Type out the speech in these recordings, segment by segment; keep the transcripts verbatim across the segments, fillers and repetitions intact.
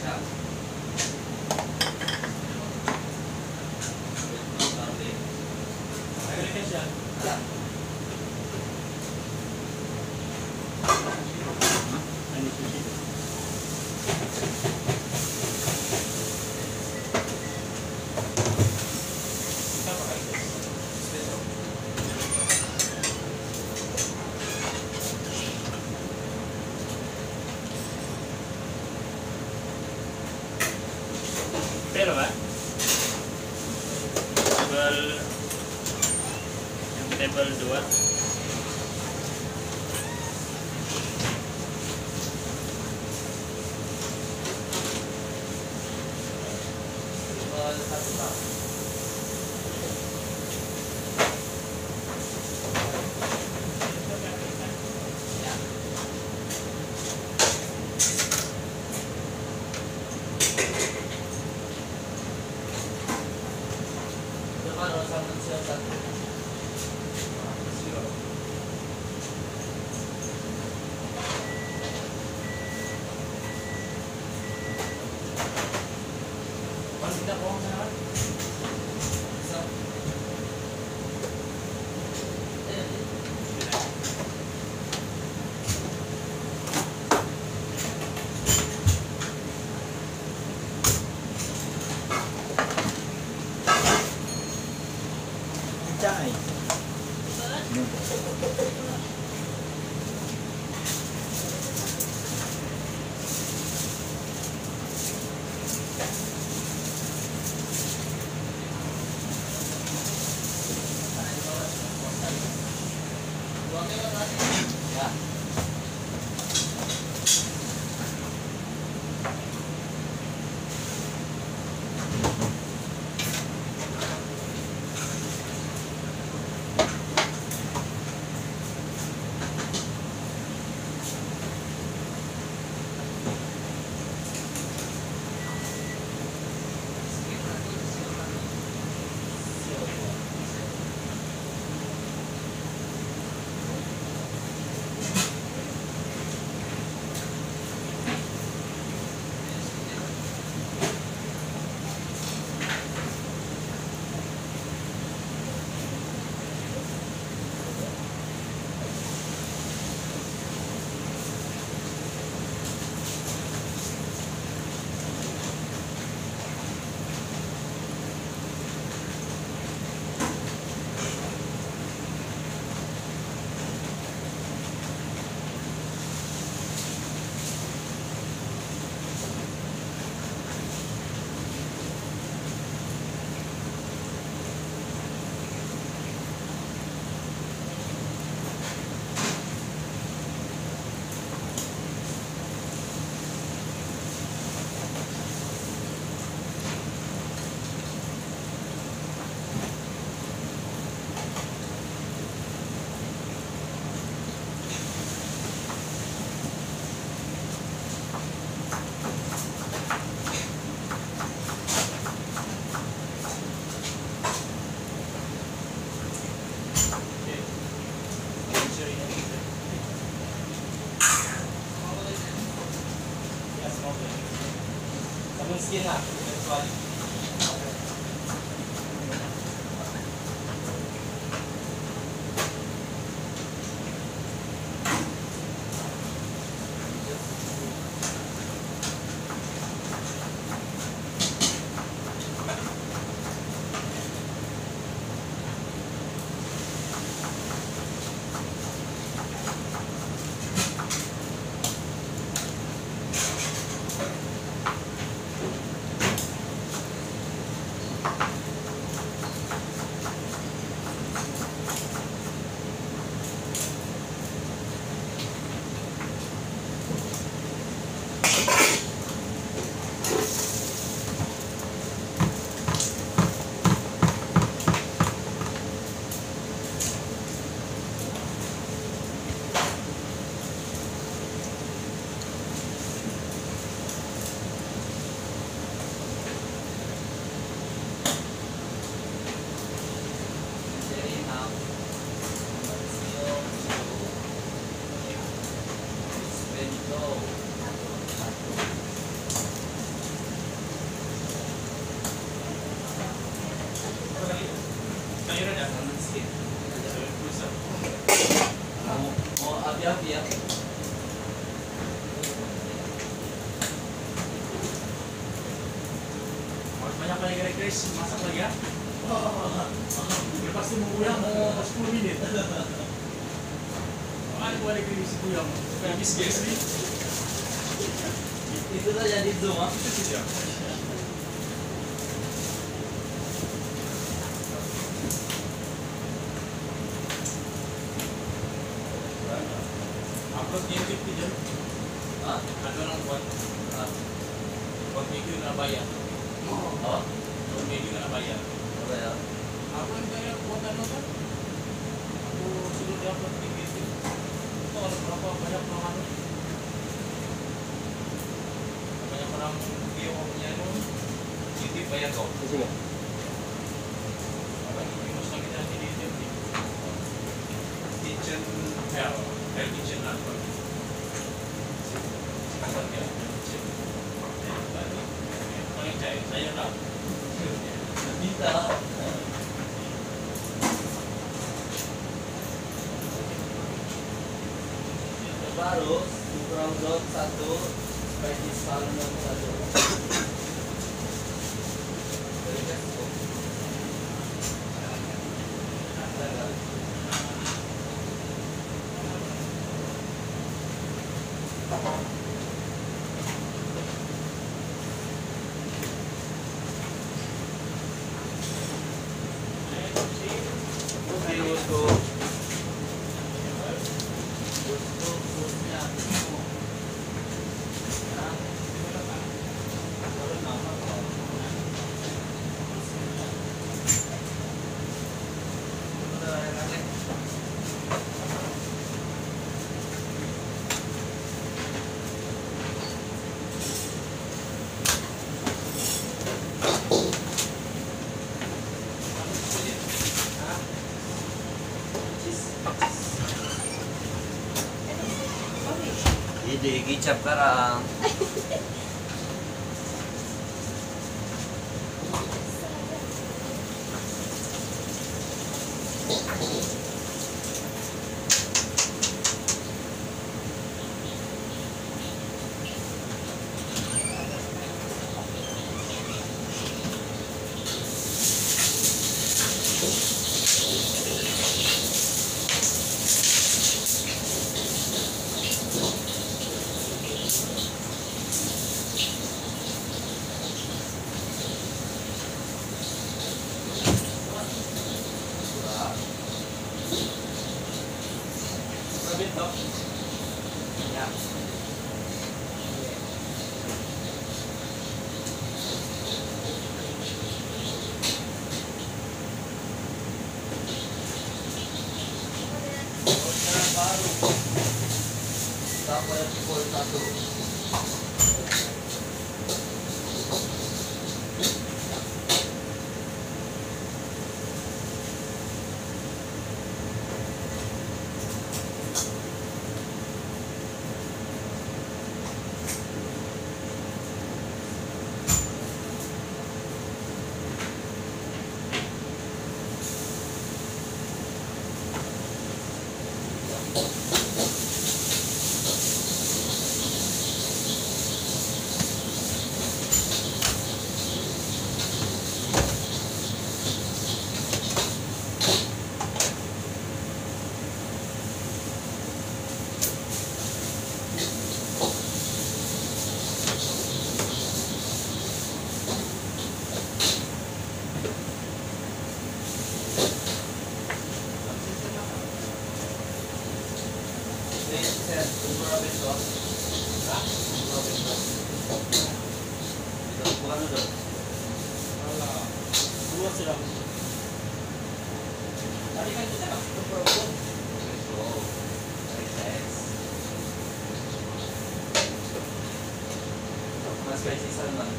Pero Pak, table yang table dua. Miskin lah, kecuali banyak lagi Chris, masak lagi ya. Dia pasti mau goyang mau sepuluh menit. Mana gua ada Chris goyang, supaya habis guys nih. Itu tuh jadi zoom ah. Itu sih ya. Upload di YouTube aja. Hah? Ada orang buat Ah. buat video nggak bayar. Oh. Buat video nggak bayar. Apa ya? Aku yang kayak buatan lo kan. Aku suruh dia upload di YouTube. Itu ada berapa banyak orang anu? Banyak orang video punya itu YouTube bayar kok. Di sini. Apa ini minus lagi nanti di YouTube. Kitchen Hell, Hell Kitchen apa? Sekarang ya, Kitchen. Paling cair, saya tahu. Bisa. Baru kurang dot satu, spicy salmon satu. Dari Facebook. Ada nggak? Putih untuk untuk putihnya. Baru nama kok. Udah enak nih. Ide kicap karang. Betul. Ya. Sekarang baru. Sampai pukul satu. Ini saya umroh besok. Hah? Umroh besok. Kita bukan udah. Alah, dua sudah. Tadi kan kita umroh pun. Besok. Hari seks. Mas Spicy Salman.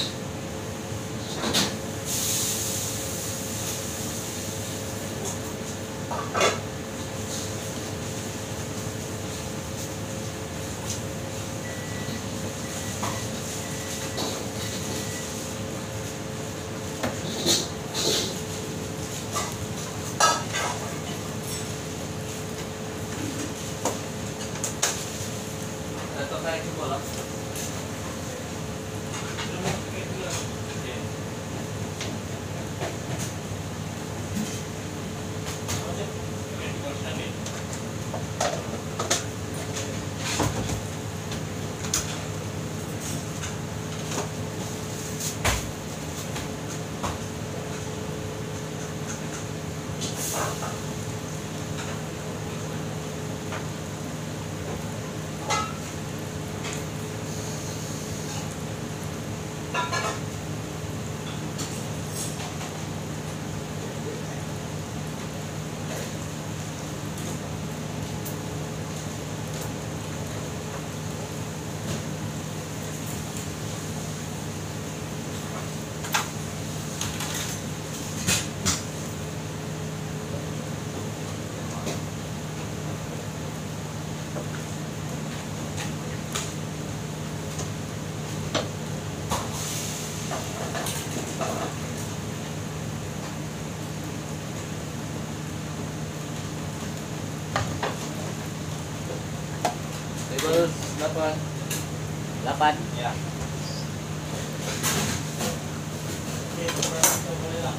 Atau kayak bola. Sudah mau pakai dulu. Oke. Berapa? delapan. Ya. Oke, beberapa boleh lah.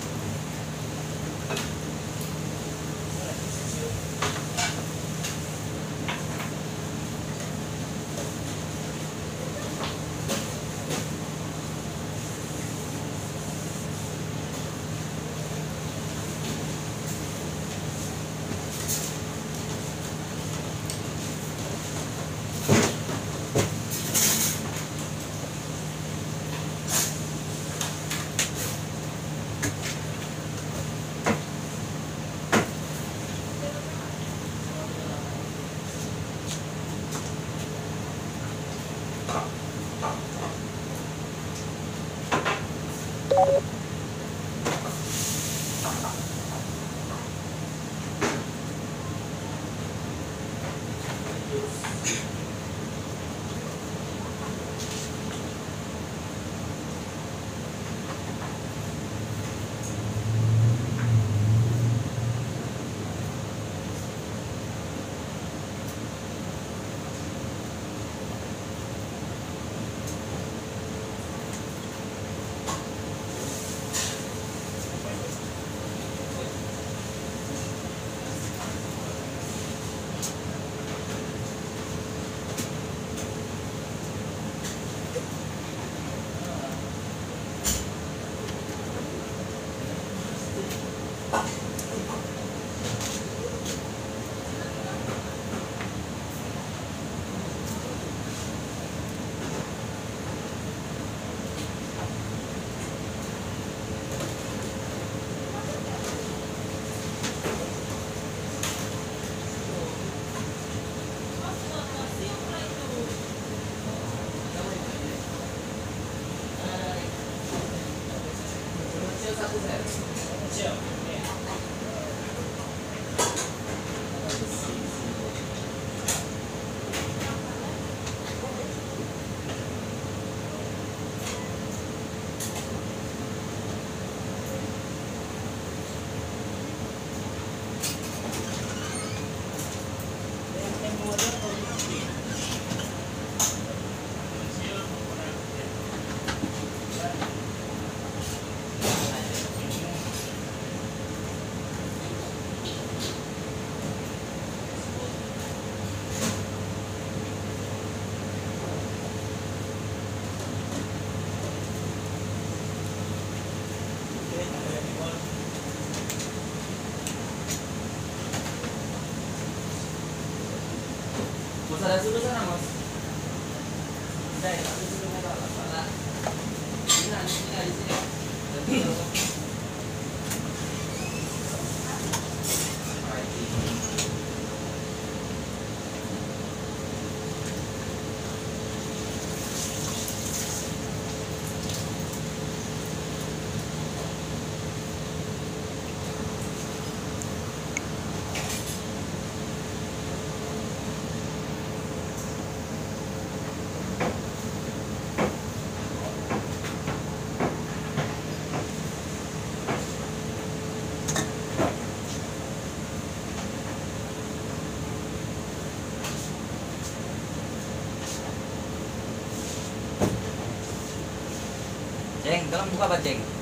Satu set. Siap. Oke. Yang kemudian produksi. Siap, kurang. Mas ada sudu sana mas. Saya ada sudu merah lah. Mana? Ini ada di sini, di sini. Ceng, tolong buka apa, Ceng?